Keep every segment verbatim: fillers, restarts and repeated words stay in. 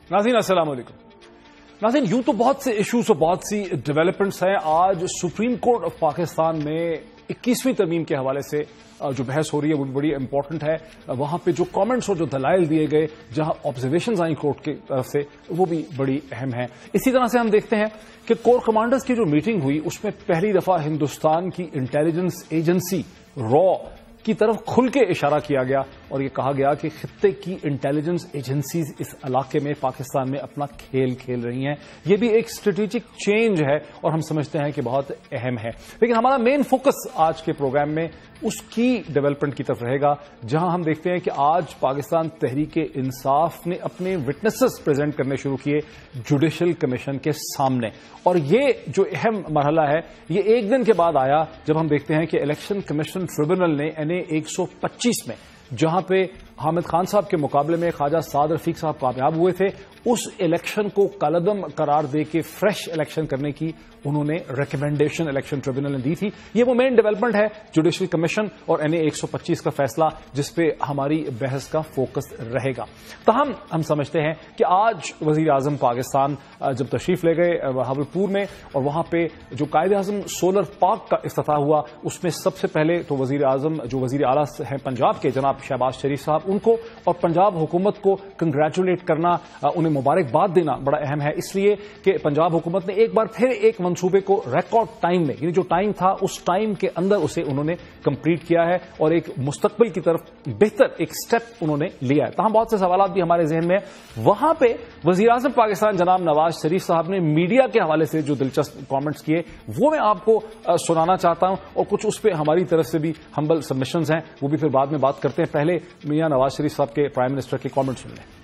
नाज़रीन अस्सलाम वालेकुम। नाज़रीन, यूं तो बहुत से इश्यूज और बहुत सी डेवलपमेंट्स हैं। आज सुप्रीम कोर्ट ऑफ पाकिस्तान में इक्कीसवीं तरमीम के हवाले से जो बहस हो रही है वो भी बड़ी इंपॉर्टेंट है। वहां पे जो कमेंट्स और जो दलाइल दिए गए, जहां ऑब्जर्वेशंस आई कोर्ट की तरफ से, वो भी बड़ी अहम है। इसी तरह से हम देखते हैं कि कोर कमांडर्स की जो मीटिंग हुई उसमें पहली दफा हिंदुस्तान की इंटेलिजेंस एजेंसी रॉ की तरफ खुल के इशारा किया गया और ये कहा गया कि खित्ते की इंटेलिजेंस एजेंसीज इस इलाके में पाकिस्तान में अपना खेल खेल रही हैं। ये भी एक स्ट्रेटेजिक चेंज है और हम समझते हैं कि बहुत अहम है। लेकिन हमारा मेन फोकस आज के प्रोग्राम में उसकी डेवलपमेंट की तरफ रहेगा, जहां हम देखते हैं कि आज पाकिस्तान तहरीक इंसाफ ने अपने विटनेसेस प्रेजेंट करने शुरू किए जुडिशल कमीशन के सामने। और ये जो अहम मरहला है ये एक दिन के बाद आया जब हम देखते हैं कि इलेक्शन कमीशन ट्रिब्यूनल ने एन ए एक सौ पच्चीस में, जहां पे हामिद खान साहब के मुकाबले में ख्वाजा साद रफीक साहब कामयाब हुए थे, उस इलेक्शन को कलअदम करार दे के फ्रेश इलेक्शन करने की उन्होंने रिकमेंडेशन इलेक्शन ट्रिब्यूनल ने दी थी। ये वो मेन डेवलपमेंट है, जुडिशल कमीशन और एन ए एक सौ पच्चीस का फैसला, जिसपे हमारी बहस का फोकस रहेगा। तहम हम समझते हैं कि आज वजीर आजम पाकिस्तान जब तशरीफ ले गए बहावलपुर में और वहां पे जो कायदे आजम सोलर पार्क का इफ्तिताह हुआ, उसमें सबसे पहले तो वजीर आजम जो वजीर आला हैं पंजाब के जनाब शहबाज शरीफ साहब, उनको और पंजाब हुकूमत को कंग्रेचुलेट करना, उन्हें मुबारकबाद देना बड़ा अहम है। इसलिए कि पंजाब हुकूमत ने एक बार फिर एक मंसूबे को रिकॉर्ड टाइम में, यानी जो टाइम था उस टाइम के अंदर उसे उन्होंने कंप्लीट किया है और एक मुस्तकबिल की तरफ बेहतर एक स्टेप उन्होंने लिया है। तमाम बहुत से सवाल भी हमारे जहन में। वहां पे वजीर आजम पाकिस्तान जनाब नवाज शरीफ साहब ने मीडिया के हवाले से जो दिलचस्प कॉमेंट्स किए वो मैं आपको सुनाना चाहता हूं और कुछ उस पर हमारी तरफ से भी हम्बल सबमिशंस हैं, वो भी फिर बाद में बात करते हैं। पहले मियां नवाज शरीफ साहब के प्राइम मिनिस्टर के कॉमेंट सुन लें।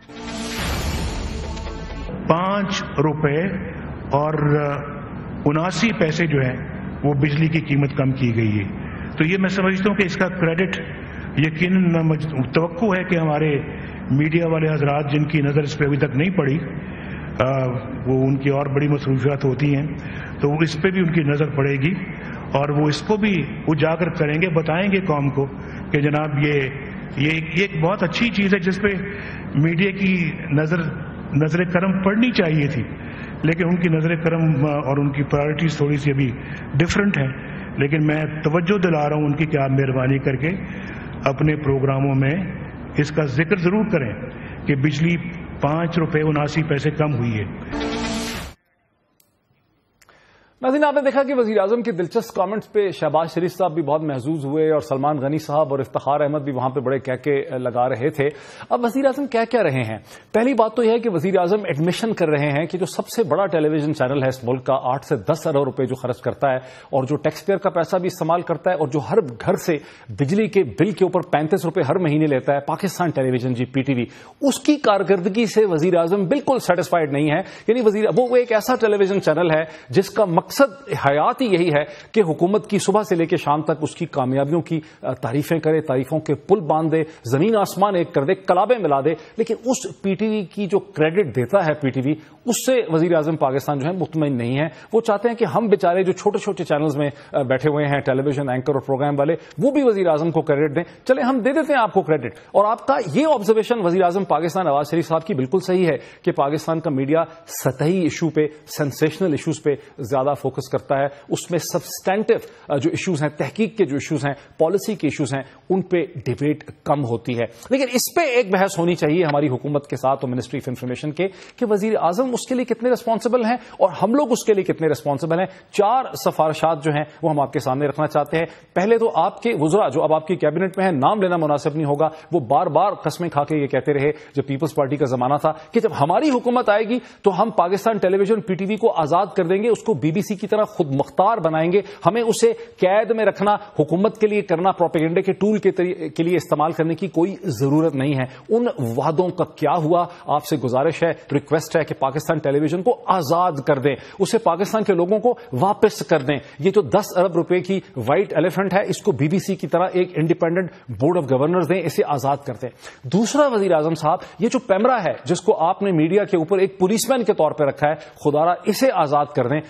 पांच रुपए और उनासी पैसे जो है वो बिजली की कीमत कम की गई है। तो ये मैं समझता हूं कि इसका क्रेडिट यकीनन तवक्को है कि हमारे मीडिया वाले हजरात जिनकी नज़र इस पर अभी तक नहीं पड़ी, आ, वो उनकी और बड़ी मसरूफियात होती हैं, तो इस पर भी उनकी नज़र पड़ेगी और वो इसको भी उजागर करेंगे, बताएंगे कौम को कि जनाब ये ये ये एक बहुत अच्छी चीज़ है जिस पे मीडिया की नज़र नजर करम पड़नी चाहिए थी, लेकिन उनकी नजर करम और उनकी प्रायोरिटीज थोड़ी सी अभी डिफरेंट है। लेकिन मैं तवज्जो दिला रहा हूं उनकी कि आप मेहरबानी करके अपने प्रोग्रामों में इसका जिक्र जरूर करें कि बिजली पांच रुपए उनासी पैसे कम हुई है। नाज़रीन, आपने देखा कि वज़ीर आज़म के दिलचस्प कमेंट्स पे शहबाज शरीफ साहब भी बहुत महजूज हुए और सलमान गनी साहब और इफ्तिखार अहमद भी वहां पे बड़े कहके लगा रहे थे। अब वज़ीर आज़म क्या क्या रहे हैं? पहली बात तो यह है कि वज़ीर आज़म एडमिशन कर रहे हैं कि जो सबसे बड़ा टेलीविजन चैनल है इस मुल्क का, आठ से दस अरब रुपए जो खर्च करता है और जो टैक्स पेयर का पैसा भी इस्तेमाल करता है और जो हर घर से बिजली के बिल के ऊपर पैंतीस रुपए हर महीने लेता है, पाकिस्तान टेलीविजन जी पीटीवी, उसकी कारकर्दगी से वज़ीर आज़म बिल्कुल सेटिस्फाइड नहीं है। यानी वज़ीर वो एक ऐसा टेलीविजन चैनल है जिसका मकसद हयात ही यही है कि हुकूमत की सुबह से लेकर शाम तक उसकी कामयाबियों की तारीफें करे, तारीफों के पुल बांध दे, जमीन आसमान एक कर दे, कलाबे मिला दे। लेकिन उस पीटीवी की जो क्रेडिट देता है पीटीवी, उससे वजीर आजम पाकिस्तान जो है मुतमईन नहीं है। वो चाहते हैं कि हम बेचारे जो छोटे छोटे चैनल्स में बैठे हुए हैं, टेलीविजन एंकर और प्रोग्राम वाले, वो भी वजीर आजम को क्रेडिट दें। चले हम दे देते हैं आपको क्रेडिट। और आपका ये ऑब्जर्वेशन वजीर आजम पाकिस्तान नवाज शरीफ साहब की बिल्कुल सही है कि पाकिस्तान का मीडिया सतही इशू पे, सेंसेशनल इशूज पे ज्यादा फोकस करता है। उसमें सब्सटेंटिव जो इश्यूज हैं, तहकीक के जो इश्यूज हैं, पॉलिसी के इश्यूज हैं, उन पे डिबेट कम होती है। लेकिन इस पे एक बहस होनी चाहिए हमारी हुकूमत के साथ और मिनिस्ट्री ऑफ इंफॉर्मेशन के कि वजीर आजम उसके लिए कितने रिस्पॉन्सिबल हैं और हम लोग उसके लिए कितने रिस्पॉन्सिबल हैं। चार सिफारिशात जो हैं वो हम आपके सामने रखना चाहते हैं। पहले तो आपके वुज़रा जो अब आपकी कैबिनेट में है, नाम लेना मुनासिब नहीं होगा, वो बार बार कस्में खा के ये कहते रहे जब पीपल्स पार्टी का जमाना था कि जब हमारी हुकूमत आएगी तो हम पाकिस्तान टेलीविजन पीटीवी को आजाद कर देंगे, उसको बीबीसी की तरह खुद मुख्तार बनाएंगे, हमें उसे कैद में रखना, हुकूमत के लिए करना, प्रोपेगेंडे के टूल के, के लिए इस्तेमाल करने की कोई जरूरत नहीं है। उन वादों का क्या हुआ? आपसे गुजारिश है, रिक्वेस्ट है कि पाकिस्तान टेलीविजन को आजाद कर दें, उसे पाकिस्तान के लोगों को वापस कर दें। ये जो दस अरब रुपए की व्हाइट एलिफेंट है, इसको बीबीसी की तरह एक इंडिपेंडेंट बोर्ड ऑफ गवर्नर्स दें, इसे आजाद कर दें। दूसरा, वजीर आजम साहब, ये जो पैमरा है जिसको आपने मीडिया के ऊपर एक पुलिसमैन के तौर पर रखा है, खुदारा इसे आजाद कर दें, इसे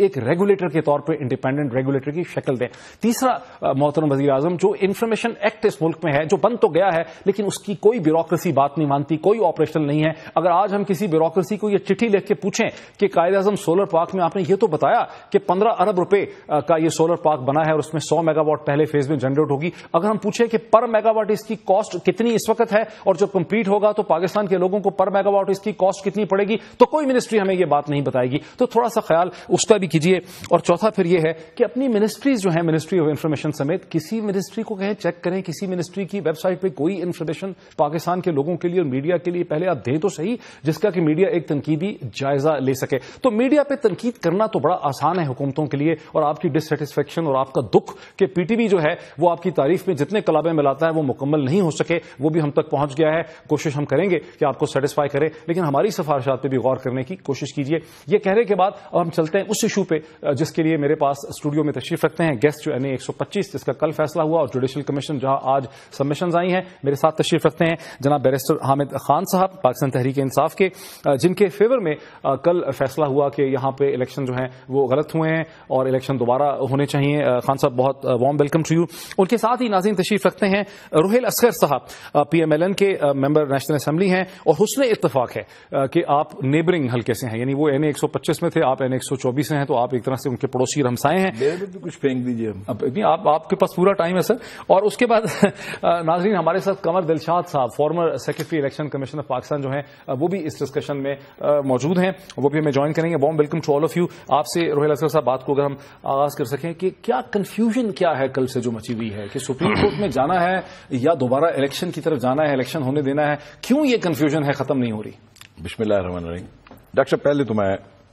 ایک ریگولیٹر کے طور پر انڈیپینڈنٹ ریگولیٹر کی شکل دیں. تیسرا محترم وزیر اعظم, جو انفارمیشن ایکٹ اس ملک میں ہے جو بند تو گیا ہے لیکن اس کی کوئی بیوروکریسی بات نہیں مانتی, کوئی آپریشنل نہیں ہے. اگر آج ہم کسی بیوروکریسی کو یہ چٹھی لکھ کے پوچھیں کہ قائد اعظم سولر پارک میں آپ نے یہ تو بتایا کہ پندرہ ارب روپے کا یہ سولر پارک بنا ہے اور اس میں سو میگا واٹ پہلے فیز میں جنریٹ ہوگی, اگر ہم پوچھیں کہ پر میگا واٹ اس کی کاسٹ کتنی اس وقت ہے اور جب کمپلیٹ ہوگا تو پاکستان کے لوگوں کو پر میگا واٹ اس کی کاسٹ کتنی پڑے گی, تو کوئی منسٹری ہمیں یہ بات نہیں بتائے گی. تو تھوڑا سا خیال اس کا بھی کیجیے. اور چوتھا پھر یہ ہے کہ اپنی منسٹریز جو ہیں, منسٹری آف انفارمیشن سمیت, کسی منسٹری کو کہیں چیک کریں, کسی منسٹری کی ویب سائٹ پہ کوئی انفارمیشن پاکستان کے لوگوں کے لیے اور میڈیا کے لیے پہلے آپ دیں تو صحیح, جس کا کہ میڈیا ایک تنقیدی جائزہ لے سکے. تو میڈیا پہ تنقید کرنا تو بڑا آسان ہے حکومتوں کے لیے, اور آپ کی ڈسسیٹسفیکشن اور آپ کا دکھ کہ پی ٹی وی جو ہے وہ آپ کی تعریف میں جتنے کلابیں ملاتا ہے وہ مکمل نہیں ہو سکے, وہ بھی ہم تک پہنچ گیا ہے. کوشش ہم کریں گے کہ آپ کو سیٹسفائی کرے, لیکن ہماری سفارشات پہ بھی غور کرنے کی کوشش کیجیے. یہ کہنے کے بعد اب ہم چلتے ہیں اس ایشو پہ جس کے لیے میرے پاس اسٹوڈیو میں تشریف رکھتے ہیں گیسٹ, جو این اے ایک سو پچیس جس کا کل فیصلہ ہوا اور جوڈیشل کمیشن جہاں آج سبمیشنز آئی ہیں. میرے ساتھ تشریف رکھتے ہیں جناب بیرسٹر حامد خان صاحب, پاکستان تحریک انصاف کے, جن کے فیور میں کل فیصلہ ہوا کہ یہاں پہ الیکشن جو ہیں وہ غلط ہوئے ہیں اور الیکشن دوبارہ ہونے چاہیے. خان صاحب بہت وارم ویلکم ٹو یو. ان کے ساتھ ہی ناظرین تشریف رکھتے ہیں روہیل اصغر صاحب, پی ایم ایل این کے ممبر نیشنل اسمبلی ہیں, اور حسن اتفاق ہے کہ آپ نیبرنگ حلقے سے ہیں, یعنی وہ این اے ایک سو پچیس میں تھے, آپ این اے ایک سو چوبیس میں ہیں, تو آپ ایک طرح سے ان کے پڑوسی ہمسائے ہیں. کچھ پھینک دیجیے, آپ آپ کے پاس پورا ٹائم ہے سر. اور اس کے بعد ناظرین ہمارے ساتھ قمر دلشاد صاحب, former secretary election commission of Pakistan جو ہیں, وہ بھی اس ڈسکشن میں موجود ہیں, وہ بھی ہمیں جوائن کریں گے. Warm welcome to all of you. آپ سے روہیل اصغر صاحب بات کو اگر ہم آغاز کر سکیں کہ کیا کنفیوژن کیا ہے کل سے جو مچی ہوئی ہے کہ سپریم کورٹ میں جانا ہے یا دوبارہ الیکشن کی طرف جانا ہے, الیکشن ہونے دینا ہے, کیوں یہ کنفیوژن ہے, ختم نہیں ہو رہی؟ بسم اللہ الرحمن الرحیم. ڈاکٹر صاحب پہلے تو میں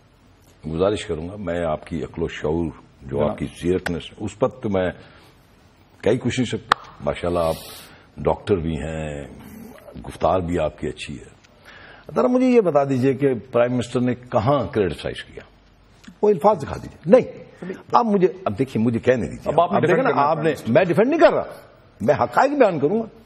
گزارش کروں گا, میں آپ کی عقل و شعور جو آپ کی سیرتنس اس پر تو میں کئی کوشش سکتا. ماشاء اللہ آپ ڈاکٹر بھی ہیں, گفتار بھی آپ کی اچھی ہے. ذرا مجھے یہ بتا دیجئے کہ پرائم منسٹر نے کہاں کریٹیسائز کیا, وہ الفاظ دکھا دیجئے. نہیں اب مجھے اب دیکھیے مجھے کہنے دیجیے. اب آپ دیکھیں نا, آپ نے, میں ڈیفینڈ نہیں کر رہا, میں حقائق بیان کروں گا.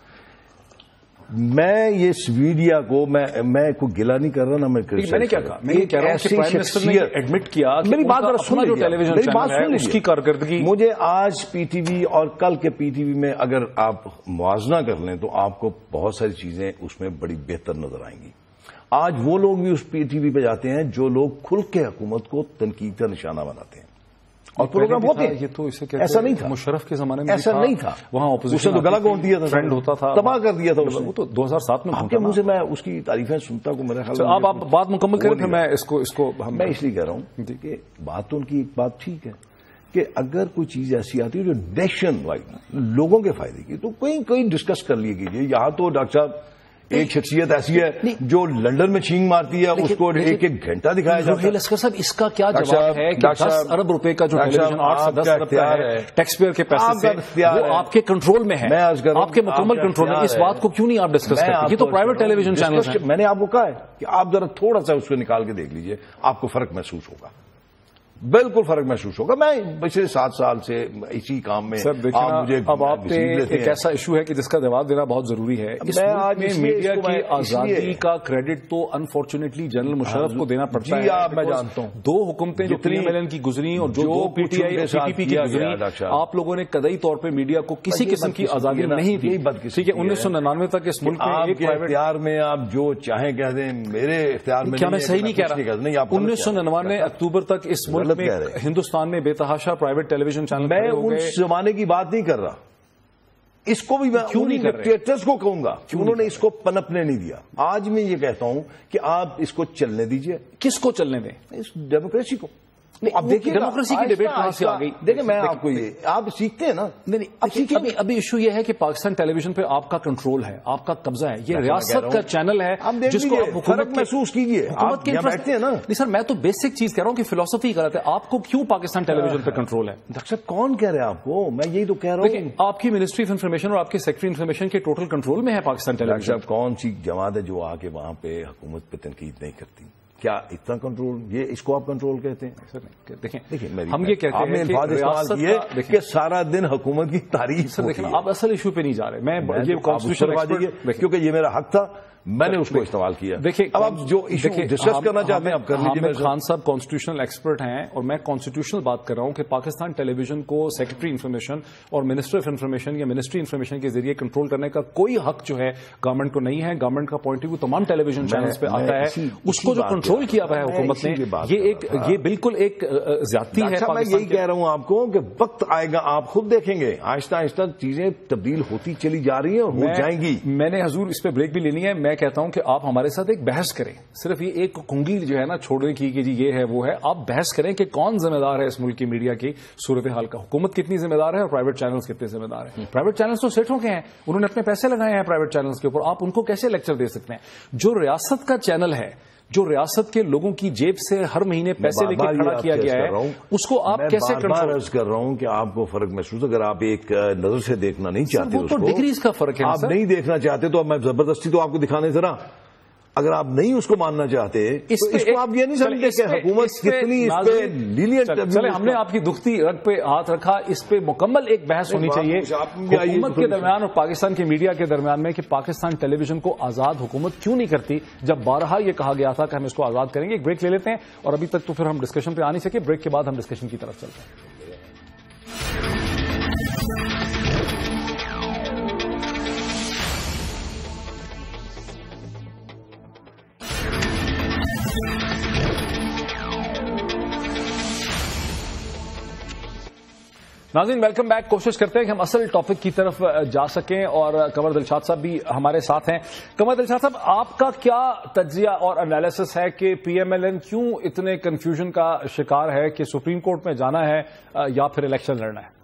میں یہ میڈیا کو میں میں کوئی گلا نہیں کر رہا نا, میں میں نے کیا کہا, میں یہ کہہ رہا ہوں کہ پرائم منسٹر نے ایڈمٹ کیا, میری بات سن جو ٹیلی ویژن چینل ہے اس کی کارکردگی. مجھے آج پی ٹی وی اور کل کے پی ٹی وی میں اگر آپ موازنہ کر لیں تو آپ کو بہت ساری چیزیں اس میں بڑی بہتر نظر آئیں گی. آج وہ لوگ بھی اس پی ٹی وی پہ جاتے ہیں جو لوگ کھل کے حکومت کو تنقید کا نشانہ بناتے ہیں, اور پروگرام ہوتے ہیں. یہ تو اسے ایسا نہیں تھا, مشرف کے زمانے میں ایسا نہیں تھا. وہاں اپوزیشن تو گلا گھونٹ دیا تھا, ٹرینڈ ہوتا تھا, تباہ کر دیا تھا. وہ تو دو ہزار سات میں آپ کے منہ سے میں اس کی تعریفیں سنتا کو میرے خیال میں. آپ بات مکمل کریں پھر میں اس کو اس کو میں اس لیے کہہ رہا ہوں کہ بات تو ان کی ایک بات ٹھیک ہے کہ اگر کوئی چیز ایسی آتی ہے جو نیشن وائڈ لوگوں کے فائدے کی, تو کوئی کوئی ڈسکس کر لیے کیجیے. یہاں تو ڈاکٹر صاحب ایک شخصیت ایسی ہے جو لندن میں چھینگ مارتی ہے, اس کو ایک ایک گھنٹہ دکھایا جاتا ہے. روہیل اصغر صاحب اس کا کیا جواب ہے کہ دس ارب روپے کا جو ٹیلی ویژن آٹھ سے دس ارب کا ہے ٹیکس پیئر کے پیسے سے, وہ آپ کے کنٹرول میں ہے, آپ کے مکمل کنٹرول میں, اس بات کو کیوں نہیں آپ ڈسکس کرتے؟ یہ تو پرائیویٹ ٹیلی ویژن چینل ہے. میں نے آپ کو کہا ہے کہ آپ ذرا تھوڑا سا اس کو نکال کے دیکھ لیجئے, آپ کو فرق محسوس ہوگا, بالکل فرق محسوس ہوگا. میں پچھلے سات سال سے اسی کام میں. سر دیکھیں اب آپ نے ایک ایسا ایشو ہے کہ جس کا جواب دینا بہت ضروری ہے. اس ملک میں میڈیا کی آزادی کا کریڈٹ تو انفارچونیٹلی جنرل مشرف کو دینا پڑتا ہے. میں جانتا ہوں دو حکومتیں جو پی ایم ایل این کی گزری اور جو دو P T I P T P کی گزری, آپ لوگوں نے قطعی طور پہ میڈیا کو کسی قسم کی آزادی نہیں دی. ٹھیک ہے, انیس سو ننانوے تک اس ملک میں ایک اختیار میں آپ جو چاہیں کہہ دیں, میرے اختیار میں. کیا میں صحیح نہیں کہہ رہا؟ انیس سو ننانوے اکتوبر تک اس ملک میں ہندوستان میں بے تحاشا پرائیویٹ ٹیلی ویژن چینل. میں اس زمانے کی بات نہیں کر رہا, اس کو بھی میں کیوں نہیں کر رہے, کو کہوں گا انہوں نے اس کو پنپنے نہیں دیا. آج میں یہ کہتا ہوں کہ آپ اس کو چلنے دیجئے. کس کو چلنے دیں؟ اس ڈیموکریسی کو. اب دیکھیے ڈیموکریسی کی ڈیبیٹ کہاں سے آ گئی. دیکھیں میں آپ کو یہ آپ سیکھتے ہیں نا. نہیں, ابھی ایشو یہ ہے کہ پاکستان ٹیلی ویژن پہ آپ کا کنٹرول ہے, آپ کا قبضہ ہے, یہ ریاست کا چینل ہے جس کو آپ حکومت محسوس کیجیے. حکومت کے بیٹھتے ہیں نا. نہیں سر, میں تو بیسک چیز کہہ رہا ہوں کہ فلسفی غلط ہے. آپ کو کیوں پاکستان ٹیلی ویژن پہ کنٹرول ہے؟ ڈاکٹر صاحب کون کہہ رہے ہیں آپ کو؟ میں یہی تو کہہ رہا ہوں. آپ کی منسٹری آف انفارمیشن اور آپ کے سیکرٹری انفارمیشن کے ٹوٹل کنٹرول میں ہے پاکستان ٹیلی ویژن. صاحب کون سی جماعت ہے جو آ کے وہاں پہ حکومت پہ تنقید نہیں کرتی؟ کیا اتنا کنٹرول, یہ اس کو آپ کنٹرول کہتے ہیں؟ دیکھیں ہم یہ کہتے ہیں کہ ریاست یہ کہ سارا دن حکومت کی تعریف. دیکھیں آپ اصل ایشو پہ نہیں جا رہے, میں یہ کانسٹیٹیوشن کیونکہ یہ میرا حق تھا, میں نے اس کو استعمال کیا. دیکھیے اب آپ جو ایشو ڈسکس کرنا چاہتے ہیں آپ کر لیجیے. حامد خان صاحب کانسٹیٹیوشنل ایکسپرٹ ہیں اور میں کانسٹیٹیوشنل بات کر رہا ہوں کہ پاکستان ٹیلی ویژن کو سیکرٹری انفارمیشن اور منسٹر آف انفارمیشن یا منسٹری انفارمیشن کے ذریعے کنٹرول کرنے کا کوئی حق جو ہے گورنمنٹ کو نہیں ہے. گورنمنٹ کا پوائنٹ آف ویو تمام ٹیلی ویژن چینلز پہ آتا ہے. اس کو جو کنٹرول کیا ہوا ہے حکومت نے, یہ ایک یہ بالکل ایک زیادتی ہے. میں یہی کہہ رہا ہوں آپ کو کہ وقت آئے گا, آپ خود دیکھیں گے آہستہ آہستہ چیزیں تبدیل ہوتی چلی جا رہی ہیں اور ہو جائیں گی. میں نے حضور اس پہ بریک بھی لینی ہے. میں کہتا ہوں کہ آپ ہمارے ساتھ ایک بحث کریں, صرف یہ ایک کنگی جو ہے نا چھوڑنے کی کہ جی یہ ہے وہ ہے. آپ بحث کریں کہ کون ذمہ دار ہے اس ملک کی میڈیا کی صورتحال کا. حکومت کتنی ذمہ دار ہے اور پرائیویٹ چینلز کتنے ذمہ دار ہیں. پرائیویٹ چینلز تو سیٹوں کے ہیں, انہوں نے اپنے پیسے لگائے ہیں پرائیویٹ چینلز کے اوپر. آپ ان کو کیسے لیکچر دے سکتے ہیں؟ جو ریاست کا چینل ہے, جو ریاست کے لوگوں کی جیب سے ہر مہینے پیسے لے کے کھڑا کیا گیا ہے, اس کو آپ کیسے کنٹرول کر رہا ہوں کہ آپ کو فرق محسوس, اگر آپ ایک نظر سے دیکھنا نہیں چاہتے وہ تو ڈگریز کا فرق ہے. آپ نہیں دیکھنا چاہتے تو میں زبردستی تو آپ کو دکھانے ذرا, اگر آپ نہیں اس کو ماننا چاہتے تو اس کو آپ یہ نہیں سمجھتے کہ حکومت کتنی اس پہ لینینٹ. چلے ہم نے آپ کی دکھتی رگ پہ ہاتھ رکھا, اس پہ مکمل ایک بحث ہونی چاہیے حکومت کے درمیان اور پاکستان کی میڈیا کے درمیان میں کہ پاکستان ٹیلی ویژن کو آزاد حکومت کیوں نہیں کرتی, جب بارہا یہ کہا گیا تھا کہ ہم اس کو آزاد کریں گے. ایک بریک لے لیتے ہیں اور ابھی تک تو پھر ہم ڈسکشن پہ آ نہیں سکے. بریک کے بعد ہم ڈسکشن کی طرف چلتے ہیں. ناظرین ویلکم بیک. کوشش کرتے ہیں کہ ہم اصل ٹاپک کی طرف جا سکیں اور قمر دلشاد صاحب بھی ہمارے ساتھ ہیں. قمر دلشاد صاحب, آپ کا کیا تجزیہ اور انالیسس ہے کہ پی ایم ایل این کیوں اتنے کنفیوژن کا شکار ہے کہ سپریم کورٹ میں جانا ہے یا پھر الیکشن لڑنا ہے؟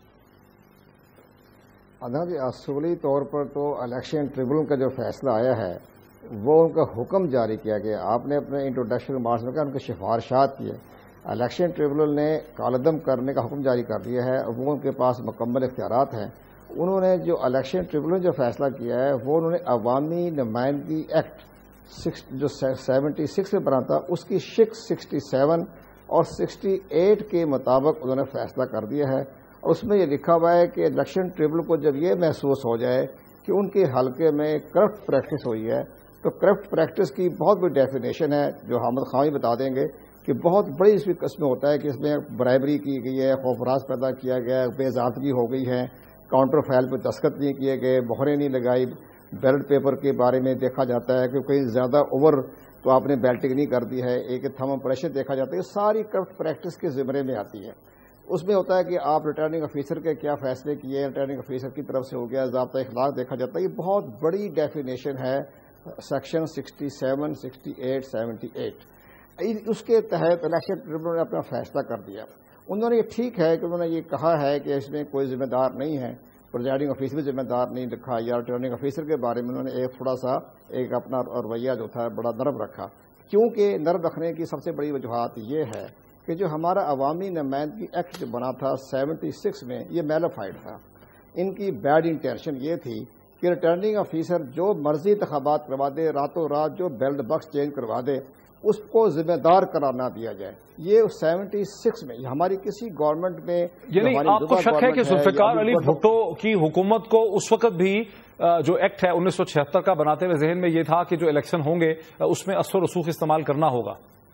جی اصولی طور پر تو الیکشن ٹریبونل کا جو فیصلہ آیا ہے وہ ان کا حکم جاری کیا گیا. آپ نے اپنے انٹروڈکشن ریمارکس میں کہا ان کی سفارشات کی ہے. الیکشن ٹریبونل نے کالعدم کرنے کا حکم جاری کر دیا ہے, وہ ان کے پاس مکمل اختیارات ہیں. انہوں نے جو الیکشن ٹریبونل جو فیصلہ کیا ہے وہ انہوں نے عوامی نمائندگی ایکٹ جو سیونٹی سکس میں بنا تھا اس کی سکس سکسٹی سیون اور سکسٹی ایٹ کے مطابق انہوں نے فیصلہ کر دیا ہے. اور اس میں یہ لکھا ہوا ہے کہ الیکشن ٹریبونل کو جب یہ محسوس ہو جائے کہ ان کے حلقے میں کرپٹ پریکٹس ہوئی ہے تو کرپٹ پریکٹس کی بہت بڑی ڈیفینیشن ہے جو حامد خان بتا دیں گے کہ بہت بڑی اس قسم میں ہوتا ہے کہ اس میں برائبری کی گئی ہے, خوفراز پیدا کیا گیا ہے, بے ضابطگی ہو گئی ہے, کاؤنٹر فائل پہ دستخط نہیں کیے گئے, مہریں نہیں لگائی, بیلٹ پیپر کے بارے میں دیکھا جاتا ہے کہ کوئی زیادہ اوور تو آپ نے بیلٹنگ نہیں کر دی ہے, ایک تھم پریشر دیکھا جاتا ہے. یہ ساری کرپٹ پریکٹس کے زمرے میں آتی ہے. اس میں ہوتا ہے کہ آپ ریٹرننگ آفیسر کے کیا فیصلے کیے, ریٹرننگ آفیسر کی طرف سے ہو گیا, ضابطۂ اخلاق دیکھا جاتا ہے. یہ بہت بڑی ڈیفینیشن ہے section sixty seven sixty eight seventy eight. اس کے تحت الیکشن ٹریبونل نے اپنا فیصلہ کر دیا. انہوں نے یہ ٹھیک ہے کہ انہوں نے یہ کہا ہے کہ اس میں کوئی ذمہ دار نہیں ہے, پریزائڈنگ آفیسر بھی ذمہ دار نہیں رکھا, یا ریٹرننگ آفیسر کے بارے میں انہوں نے ایک تھوڑا سا ایک اپنا رویہ جو تھا بڑا نرم رکھا. کیونکہ نرم رکھنے کی سب سے بڑی وجوہات یہ ہے کہ جو ہمارا عوامی نمائندگی ایکٹ جو بنا تھا سیونٹی سکس میں یہ میلافائڈ تھا. ان کی بیڈ انٹینشن یہ تھی کہ ریٹرننگ آفیسر جو مرضی انتخابات کروا دے, راتوں رات جو بیلٹ باکس چینج کروا دے, اس کو ذمہ دار قرار نہ دیا جائے. یہ سیونٹی سکس میں ہماری کسی گورنمنٹ میں یعنی آپ کو شک ہے کہ ذوالفقار علی بھٹو کی حکومت کو اس وقت بھی جو ایکٹ ہے انیس سو چھہتر کا بناتے ہوئے ذہن میں یہ تھا کہ جو الیکشن ہوں گے اس میں اثر و رسوخ استعمال کرنا ہوگا؟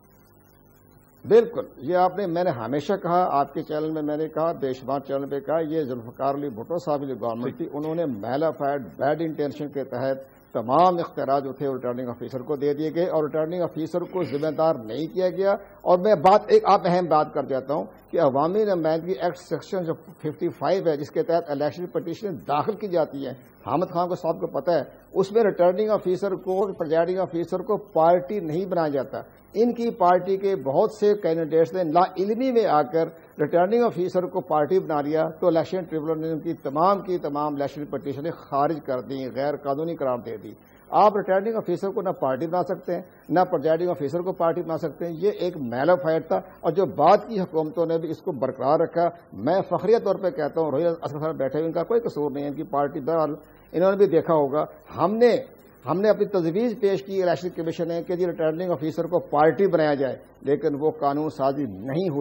بالکل. یہ آپ نے میں نے ہمیشہ کہا, آپ کے چینل میں میں نے کہا, بے شمار چینل پہ کہا, یہ ذوالفقار علی بھٹو صاحب کی جو گورنمنٹ تھی انہوں نے میلافائڈ بیڈ انٹینشن کے تحت تمام اختیارات جو تھے ریٹرننگ آفیسر کو دے دیے گئے اور ریٹرننگ آفیسر کو ذمہ دار نہیں کیا گیا. اور میں بات ایک آپ اہم بات کر جاتا ہوں کہ عوامی نمائندگی ایکٹ سیکشن جو ففٹی فائیو ہے جس کے تحت الیکشن پٹیشن داخل کی جاتی ہے, حامد خان کو صاحب کو پتہ ہے, اس میں ریٹرننگ آفیسر کو پریزائڈنگ آفیسر کو پارٹی نہیں بنایا جاتا. ان کی پارٹی کے بہت سے کینڈیڈیٹس نے لا علمی میں آ کر ریٹرننگ آفیسر کو پارٹی بنا لیا تو الیکشن ٹریبونل نے ان کی تمام کی تمام الیکشن پٹیشنیں خارج کر دیں, غیر قانونی قرار دے دی. آپ ریٹرننگ آفیسر کو نہ پارٹی بنا سکتے ہیں نہ پریزائڈنگ آفیسر کو پارٹی بنا سکتے ہیں. یہ ایک میلافائڈ تھا اور جو بعد کی حکومتوں نے بھی اس کو برقرار رکھا. میں فخریہ طور پہ کہتا ہوں روہیت اصغر صاحب بیٹھے ہوئے, ان کا کوئی قصور نہیں ہے, ان کی پارٹی دار انہوں نے بھی دیکھا ہوگا. ہم نے ہم نے اپنی تجویز پیش کی الیکشن کمیشن نے کہ جی ریٹرننگ آفیسر کو پارٹی بنایا جائے, لیکن وہ قانون سازی نہیں ہوئی.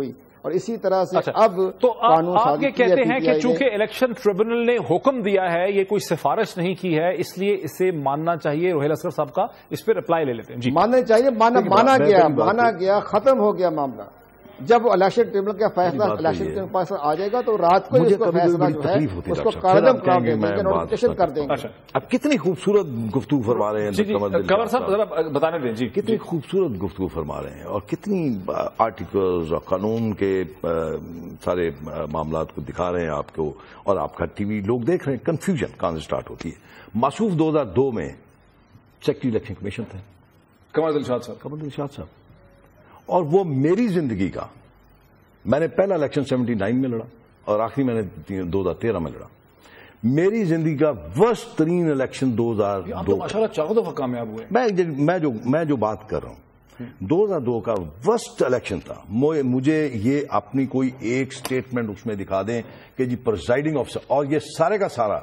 اور اسی طرح سے اچھا اب تو قانون آپ سازی یہ کی ہے کہتے پی ہیں ٹی کہ آئی نے۔ چونکہ الیکشن ٹریبونل نے حکم دیا ہے، یہ کوئی سفارش نہیں کی ہے، اس لیے اسے ماننا چاہیے۔ روہیل اصغر صاحب کا اس پہ رپلائی لے لیتے ہیں جی۔ ماننا چاہیے، مانا مانا گیا مانا گیا ختم ہو گیا معاملہ۔ جب الیکشن ٹریبونل کا فیصلہ الیکشن ٹریبونل کے پاس آ جائے گا تو رات کو اس کو فیصلہ جو ہے اس کو کالعدم قرار دیں گے، نوٹیفیکیشن کر دیں گے۔ اب کتنی خوبصورت گفتگو فرما رہے ہیں کنور صاحب ذرا بتانے دیں جی، کتنی خوبصورت گفتگو فرما رہے ہیں اور کتنی آرٹیکلز اور قانون کے سارے معاملات کو دکھا رہے ہیں آپ کو، اور آپ کا ٹی وی لوگ دیکھ رہے ہیں۔ کنفیوژن کہاں سے سٹارٹ ہوتی ہے؟ موصوف دو ہزار دو میں سیکرٹری الیکشن کمیشن تھے قمر دلشاد صاحب قمر دلشاد صاحب، اور وہ میری زندگی کا، میں نے پہلا الیکشن سیونٹی نائن میں لڑا اور آخری میں نے دو ہزار تیرہ میں لڑا، میری زندگی کا ورسٹ ترین الیکشن دو ہزار دو۔ ماشاءاللہ چاروں دفعہ کامیاب ہوئے۔ میں جو میں جو بات کر رہا ہوں دو ہزار دو کا ورسٹ الیکشن تھا۔ مجھے یہ اپنی کوئی ایک سٹیٹمنٹ اس میں دکھا دیں کہ جی پریزائڈنگ آفیسر، اور یہ سارے کا سارا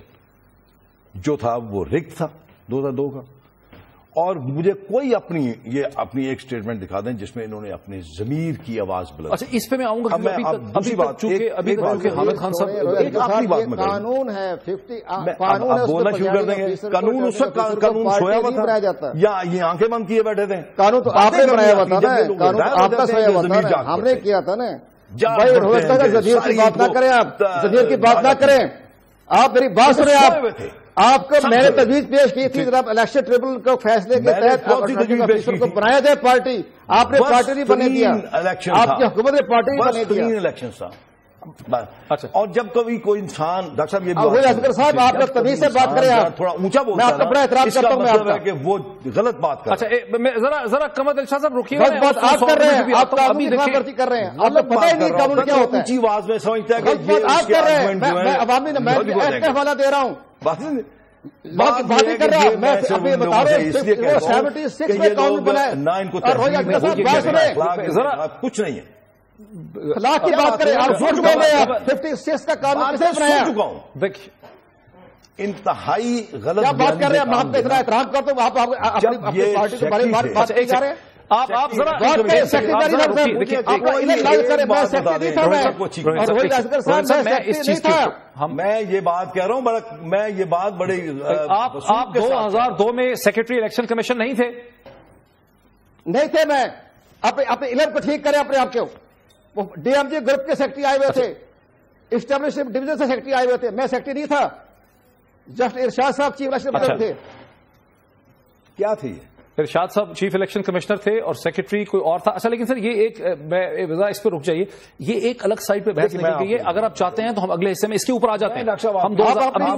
الیکشن جو تھا وہ رگڈ تھا دو ہزار دو کا، اور مجھے کوئی اپنی یہ اپنی ایک سٹیٹمنٹ دکھا دیں جس میں انہوں نے اپنی ضمیر کی آواز بلند۔ اچھا اس پہ میں آؤں گا، دوسری بات ابھی تک حامد خان صاحب ایک آخری بات میں قانون ہے ففٹی قانون ہے، بولنا شروع کر دیں گے۔ قانون اس وقت قانون سویا ہوا تھا یا یہ آنکھیں بند کیے بیٹھے تھے؟ قانون تو آپ نے بنایا ہوا تھا نا، قانون آپ کا سویا ہوا تھا، ہم نے کیا تھا نا۔ بھائی ضمیر کی بات نہ کریں، آپ ضمیر کی بات نہ کریں، آپ میری بات سنیں۔ آپ آپ کو میں نے تجویز پیش کی تھی جناب الیکشن ٹریبونل کو فیصلے کے تحت کو بنایا جائے پارٹی، آپ نے پارٹی نہیں بنے دیا، آپ کی حکومت نے پارٹی نہیں بنے دیا الیکشن صاحب۔ اور جب کبھی کوئی انسان ڈاکٹر صاحب یہ اصغر صاحب آپ نے تمیز سے بات کریں، آپ تھوڑا اونچا بولتے ہیں، میں آپ کا بڑا اعتراض کرتا ہوں، میں آپ کا کہ وہ غلط بات کر رہے ہیں۔ اچھا ذرا ذرا قمر دلشاد صاحب رکیے، غلط بات آپ کر رہے ہیں، آپ قانون کی خلاف ورزی کر رہے ہیں، آپ کو پتہ ہی نہیں قانون کیا ہوتا ہے۔ اونچی آواز میں سمجھتا ہے غلط بات آپ کر رہے ہیں، میں عوامی میں ایکٹ کا حوالہ دے رہا ہوں، بات نہیں کر رہا، میں ابھی بتا رہا ہوں سیونٹی سکس میں قانون بنا ہے، نہ ان کو ذرا کچھ نہیں ہے اخلاق کی بات کریں، آپ جھوٹ بول رہے ہیں۔ ففٹی سکس کا قانون کس نے بنایا؟ چکا ہوں دیکھیے انتہائی غلط کیا بات کر رہے ہیں، میں آپ پہ اتنا احترام کرتا ہوں، آپ اپنی پارٹی کے بارے میں بات کی جا رہے ہیں۔ آپ آپ ذرا میں یہ بات کہہ رہا ہوں، میں یہ بات بڑے آپ آپ دو ہزار دو میں سیکرٹری الیکشن کمیشن نہیں تھے؟ نہیں تھے، میں اپنے اپنے علم کو ٹھیک کریں، اپنے آپ کے ڈی ایم جی گروپ کے سیکرٹری آئے ہوئے تھے، اسٹیبلشمنٹ ڈویژن سے سیکرٹری آئے ہوئے تھے، میں سیکرٹری نہیں تھا، جسٹ ارشاد صاحب چیف الیکشن تھے۔ کیا تھی ارشاد صاحب چیف الیکشن کمشنر تھے اور سیکرٹری کوئی اور تھا۔ اچھا لیکن سر یہ ایک میں اس پہ رک جائیے، یہ ایک الگ سائٹ پہ بحث نکل گئی ہے، اگر آپ چاہتے ہیں تو ہم اگلے حصے میں اس کے اوپر آ جاتے ہیں۔ ہم دو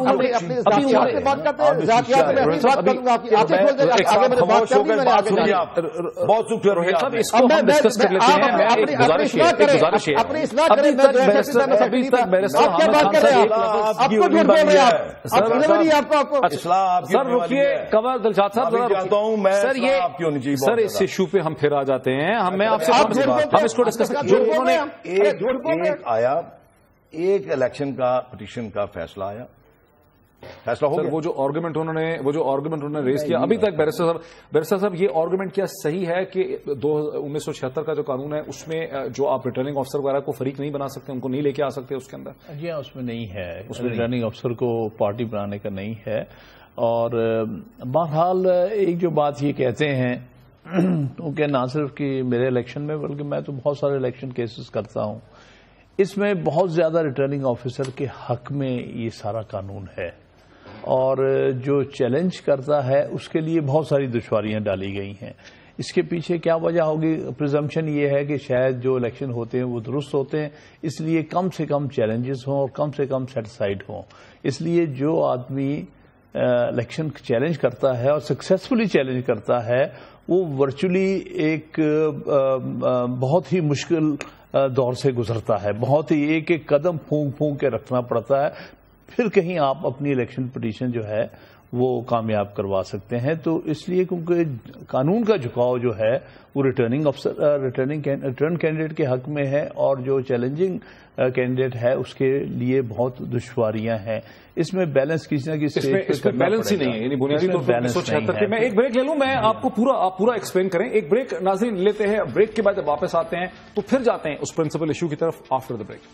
سر رکیے قمر دلشاد صاحب، سر یہ سر اس ایشو پہ ہم پھر آ جاتے ہیں، ہم میں آپ سے ہم اس کو ڈسکس ایک آیا ایک الیکشن کا پٹیشن کا فیصلہ آیا، فیصلہ ہو گیا۔ وہ جو آرگومنٹ انہوں نے وہ جو آرگومنٹ انہوں نے ریز کیا ابھی تک بیرسٹر صاحب بیرسٹر صاحب یہ آرگومنٹ کیا صحیح ہے کہ دو انیس سو چھہتر کا جو قانون ہے اس میں جو آپ ریٹرننگ آفیسر وغیرہ کو فریق نہیں بنا سکتے، ان کو نہیں لے کے آ سکتے اس کے اندر؟ جی اس میں نہیں ہے، ریٹرننگ آفیسر کو پارٹی بنانے کا نہیں ہے۔ اور بہرحال ایک جو بات یہ کہتے ہیں کیونکہ نہ صرف کہ میرے الیکشن میں بلکہ میں تو بہت سارے الیکشن کیسز کرتا ہوں، اس میں بہت زیادہ ریٹرننگ آفیسر کے حق میں یہ سارا قانون ہے، اور جو چیلنج کرتا ہے اس کے لیے بہت ساری دشواریاں ڈالی گئی ہیں۔ اس کے پیچھے کیا وجہ ہوگی؟ پریزمپشن یہ ہے کہ شاید جو الیکشن ہوتے ہیں وہ درست ہوتے ہیں، اس لیے کم سے کم چیلنجز ہوں اور کم سے کم سیٹسفائیڈ ہوں۔ اس لیے جو آدمی الیکشن چیلنج کرتا ہے اور سکسیسفلی چیلنج کرتا ہے وہ ورچولی ایک بہت ہی مشکل دور سے گزرتا ہے، بہت ہی ایک ایک قدم پھونک پھونک کے رکھنا پڑتا ہے، پھر کہیں آپ اپنی الیکشن پٹیشن جو ہے وہ کامیاب کروا سکتے ہیں. تو اس لیے کیونکہ قانون کا جھکاؤ جو ہے وہ ریٹرننگ افسر ریٹرننگ ریٹرن کینڈیڈیٹ کے حق میں ہے اور جو چیلنجنگ کینڈیڈیٹ ہے اس کے لیے بہت دشواریاں ہیں. اس میں بیلنس کسی نہ کسی اس میں بیلنس ہی نہیں ہے, یعنی بنیادی طور پر انیس سو چھہتر کے. میں ایک بریک لے لوں, میں آپ کو پورا آپ پورا ایکسپلین کریں. ایک بریک ناظرین لیتے ہیں, بریک کے بعد جب واپس آتے ہیں تو پھر جاتے ہیں اس پرنسپل ایشو کی طرف آفٹر دا بریک.